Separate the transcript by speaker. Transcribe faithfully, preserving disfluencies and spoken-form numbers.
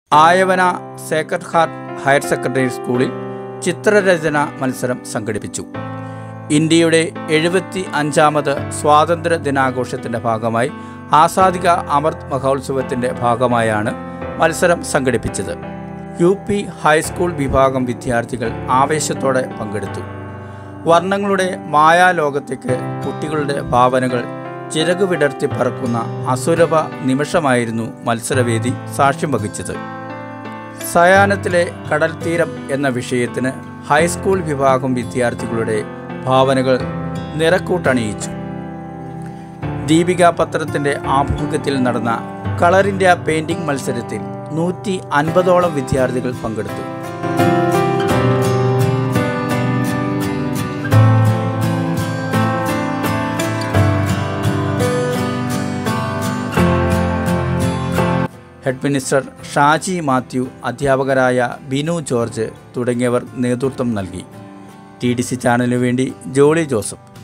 Speaker 1: Ayavana Sacred Heart higher secondary സ്കൂളിൽ ചിത്രരചന മത്സരം സംഘടിപ്പിച്ചു. ഇന്ത്യയുടെ എഴുപത്തി അഞ്ചാമത് സ്വാതന്ത്ര്യ ദിനാഘോഷത്തിൻ്റെ ഭാഗമായി ആസാദിക അമൃത് മഹോത്സവത്തിൻ്റെ ഭാഗമായാണ് മത്സരം സംഘടിപ്പിച്ചത്. യു പി ഹൈസ്കൂൾ വിഭാഗം വിദ്യാർത്ഥികൾ ആവേശത്തോടെ പങ്കെടുത്തു. വർണ്ണങ്ങളുടെ മായാലോകത്തേക്ക് കുട്ടികളുടെ ഭാവനകൾ ചിറകു വിടർത്തി പറക്കുന്ന അസുലഭ നിമിഷമായിരുന്നു മത്സരവേദി സാക്ഷ്യം വഹിച്ചത്. സയാനത്തിലെ കടൽ തീരം എന്ന വിഷയത്തിന് ഹൈസ്കൂൾ വിഭാഗം വിദ്യാർത്ഥികളുടെ ഭാവനകൾ നിറക്കൂട്ടണിയിച്ചു. ദീപിക പത്രത്തിൻ്റെ ആഭിമുഖ്യത്തിൽ നടന്ന കളർ ഇന്ത്യ പെയിൻറ്റിംഗ് മത്സരത്തിൽ നൂറ്റി അൻപതോളം വിദ്യാർത്ഥികൾ പങ്കെടുത്തു. ഹെഡ് മിനിസ്റ്റർ ഷാജി മാത്യു, അധ്യാപകരായ ബിനു ജോർജ് തുടങ്ങിയവർ നേതൃത്വം നൽകി. ടി ഡി സി ചാനലിനു വേണ്ടി ജോളി ജോസഫ്.